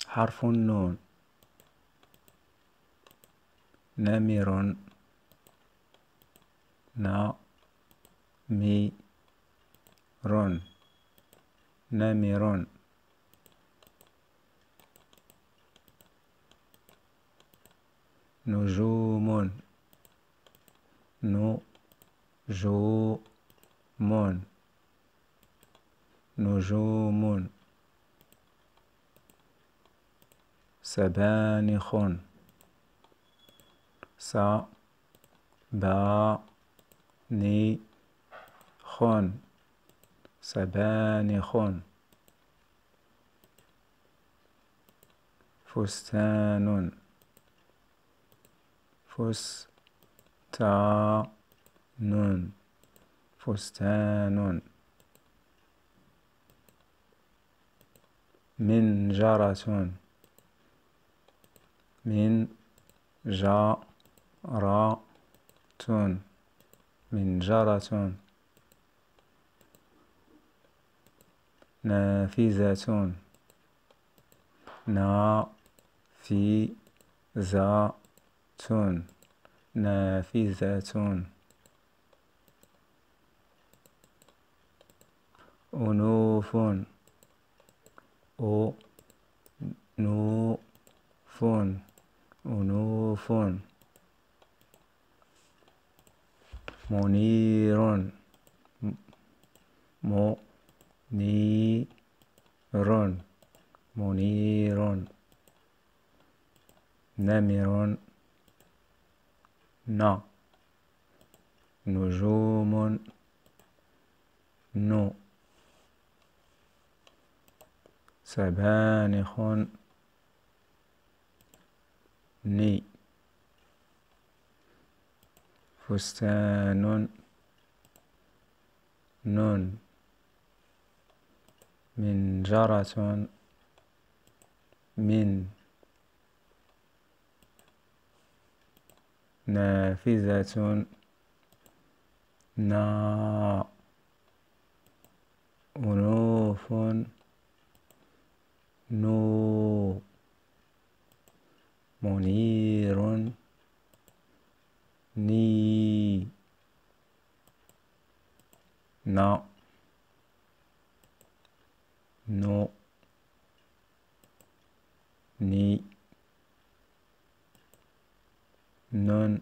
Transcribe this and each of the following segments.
حرف النون. نمر. نمر. نمر. نجوم. نجوم. نجوم. سبانخ. سبانخ. سبانخ. فستان. فستان. فستان. منجرة. منجرة. منجرة. نافذة. نافذة. نافذة. أنوف. أنوف. أنوف. منير. منير. منير. نمر. نجوم. سبانخ. فستان. منجرة. نافذة. أنوف. منير. نون.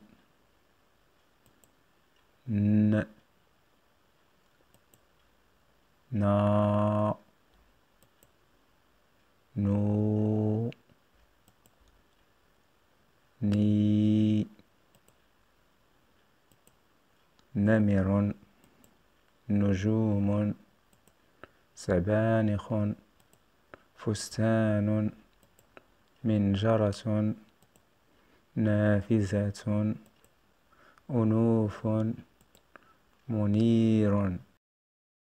نمر. نجوم. سبانخ. فستان. منجرة. نافذة. أنوف. منير.